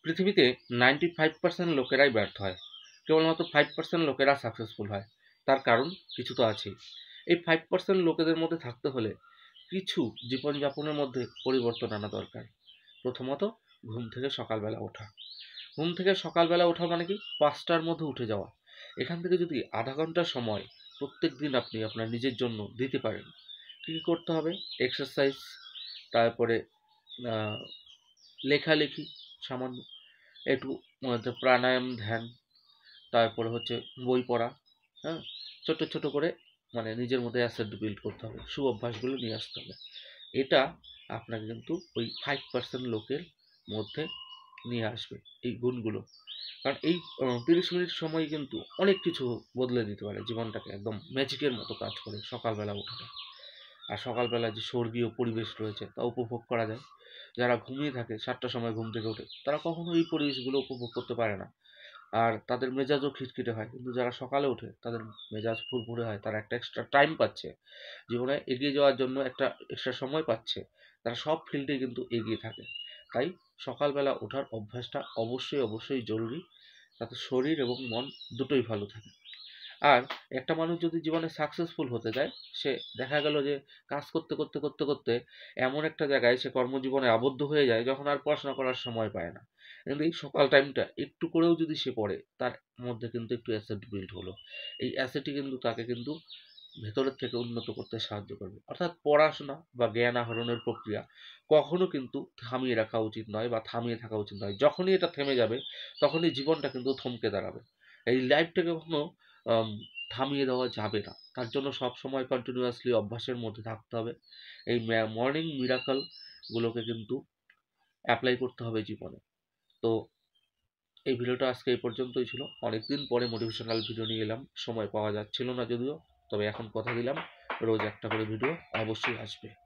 পৃথিবীতে 95% লোকেরাই ব্যর্থ হয়, কেবলমাত্র 5% লোকেরা সাকসেসফুল হয়। তার কারণ কিছু তো আছেই। এই 5% লোকেদের মধ্যে থাকতে হলে কিছু জীবনযাপনের মধ্যে পরিবর্তন আনা দরকার। প্রথমত, ঘুম থেকে সকালবেলা ওঠা। ঘুম থেকে সকালবেলা ওঠা মানে কি? 5টার মধ্যে উঠে যাওয়া। এখান থেকে যদি আধা ঘন্টা সময় প্রত্যেক দিন আপনি আপনার নিজের জন্য দিতে পারেন, কী কী করতে হবে? এক্সারসাইজ, তারপরে লেখালেখি সামান্য, একটু প্রাণায়াম, ধ্যান, তারপরে হচ্ছে বই পড়া, হ্যাঁ, ছোট ছোট করে মানে নিজের মধ্যে অ্যাসেট বিল্ড করতে হবে, অভ্যাসগুলো নিয়ে আসতে হবে। এটা আপনাকে কিন্তু ওই 5% লোকের মধ্যে নিয়ে আসবে এই গুণগুলো। কারণ এই 30 মিনিট সময় কিন্তু অনেক কিছু বদলে দিতে পারে জীবনটাকে, একদম ম্যাজিকের মতো কাজ করে সকালবেলা ওঠাটা। আর সকালবেলা যে স্বর্গীয় পরিবেশ রয়েছে তা উপভোগ করা যায়। যারা ঘুমিয়ে থাকে 7টার সময় ঘুম থেকে ওঠে, তারা কখনো এই পরিবেশগুলো উপভোগ করতে পারে না, আর তাদের মেজাজও খিটখিটে হয়। কিন্তু যারা সকালে ওঠে তাদের মেজাজ ফুরফুরে হয়, তারা একটা এক্সট্রা টাইম পাচ্ছে, জীবনে এগিয়ে যাওয়ার জন্য একটা এক্সট্রা সময় পাচ্ছে, তারা সব ফিল্ডে কিন্তু এগিয়ে থাকে। তাই সকালবেলা ওঠার অভ্যাসটা অবশ্যই অবশ্যই জরুরি, তাতে শরীর এবং মন দুটোই ভালো থাকে। আর একটা মানুষ যদি জীবনে সাকসেসফুল হতে চায়, সে দেখা গেল যে কাজ করতে করতে করতে করতে এমন একটা জায়গায় সে কর্মজীবনে আবদ্ধ হয়ে যায় যখন আর পড়াশোনা করার সময় পায় না। কিন্তু এই সকাল টাইমটা একটু করেও যদি সে পড়ে, তার মধ্যে কিন্তু একটু অ্যাসেট বিল্ড হলো। এই অ্যাসেটই কিন্তু তাকে কিন্তু ভেতরের থেকে উন্নত করতে সাহায্য করবে। অর্থাৎ পড়াশোনা বা জ্ঞান আহরণের প্রক্রিয়া কখনো কিন্তু থামিয়ে রাখা উচিত নয় বা থামিয়ে থাকা উচিত নয়। যখনই এটা থেমে যাবে, তখনই জীবনটা কিন্তু থমকে দাঁড়াবে। এই লাইফটাকে কখনো আম থামিয়ে দেওয়া যাবে না। তার জন্য সবসময় কন্টিনিউয়াসলি অভ্যাসের মধ্যে থাকতে হবে। এই মর্নিং মিরাকল গুলোকে কিন্তু এপ্লাই করতে হবে জীবনে। তো এই ভিডিওটা আজকে এই পর্যন্তই ছিল। অনেকদিন পরে মোটিভেশনাল ভিডিও নিয়ে এলাম। সময় পাওয়া যাচ্ছিল না যদিও, তবে এখন কথা দিলাম রোজ একটা করে ভিডিও অবশ্যই আসবে।